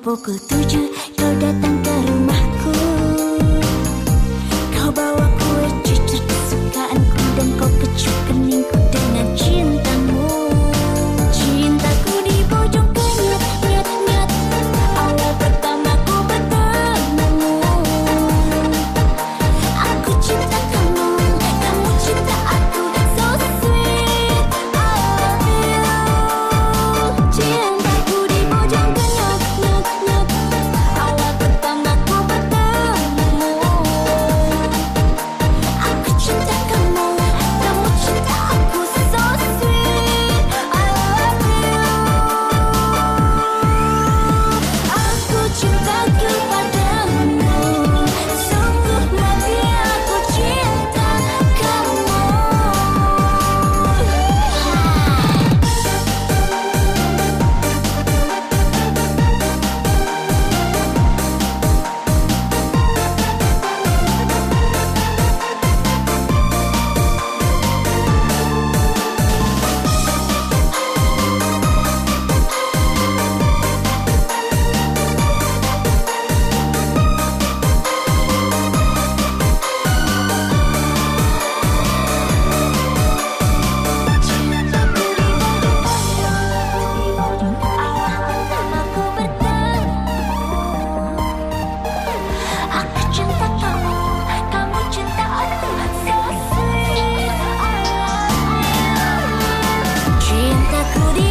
pukul 7 kau datang ke rumahku. Kau bawa kue cucur kesukaanku dan kau kecup keningku dengan cintamu. Cintaku di pojok kenyat, nyat, nyat. Awal pertama ku bertemumu. Aku cinta kamu, kamu cinta aku. So sweet, I love you. Cintaku di pojok kenyat, nyat, nyat. Awal pertama ku bertemumu. Aku cinta kamu, kamu cinta aku. So sweet, I love you. Aku cinta kepadamu, sungguh mati aku cinta kamu. Aku cinta kamu, kamu cinta aku. So sweet, I love you. Cintaku di